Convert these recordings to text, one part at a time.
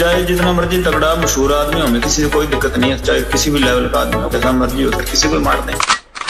चाहे जितना मर्जी तगड़ा मशहूर आदमी हो, किसी से कोई दिक्कत नहीं है, चाहे किसी भी लेवल का आदमी हो, जैसा मर्जी हो, किसी को मार दें।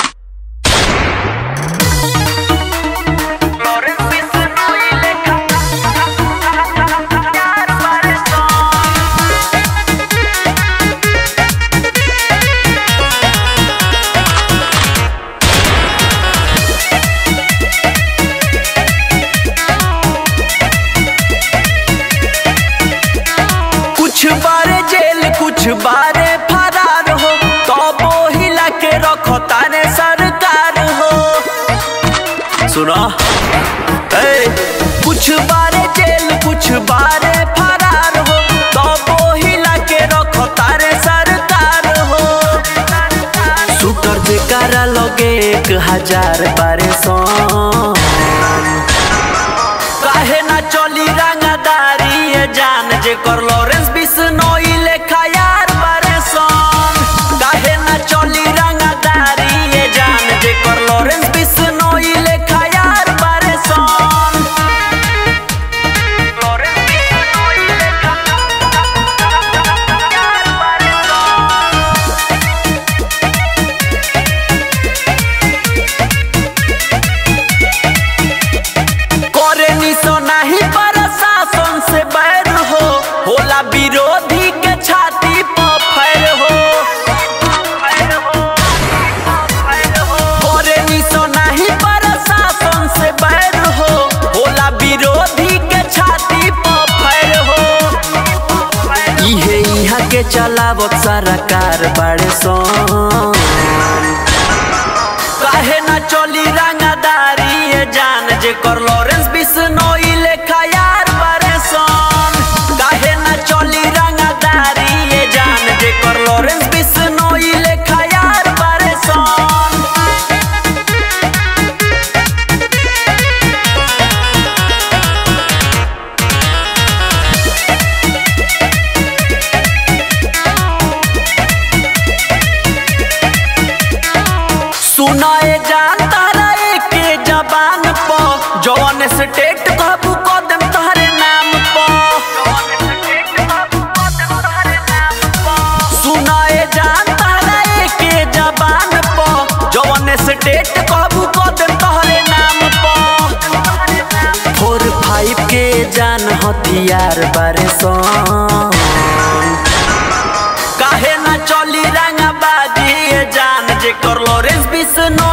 कुछ बारे फरार हो तो हिला के रखो तारे सरकार हो। सुना कुछ बारे जेल कुछ बारे फरार हो तो हिला के रखो तारे सरकार हो। शूटर जेकारा लगे 1000 बारे सौ काहे ना चली रंगदारी ये जान जे कर लॉरेंस बिश्नोई लेखा यार परेशान। काहे ना चली रंगदारी ये जान जे कर लॉरेंस बिश्नोई लेखा यार परेशान। लॉरेंस बिश्नोई लेखा यार परेशान। करे निसो नहीं प्रशासन से बैर हो, होला विरोधी के छाती पर फैर हो। करे निसो नहीं प्रशासन से बैर हो, होला विरोधी के छाती पर फैर हो। इहे इहा के चलावत सरकार बड़े सोन। काहे ना चली रंगदारी ये जान जे कर लॉरेंस बिश्नोई लेखा यार परेशान। काहे ना चली रंगदारी ये जान जे कर लॉरेंस बिश्नोई लेखा यार परेशान। सुनाए जान तारा के जबान प जौन स्टेट कहबू कदम तोहरे नाम प। सुनाए जान तारा के जबान प जौन स्टेट कहबू कदम तोहरे नाम प। 4-5 के जान हथियार बारे सोन। काहे ना चली रंगबाजी ये जान जे कर लॉरेंस बिश्नोई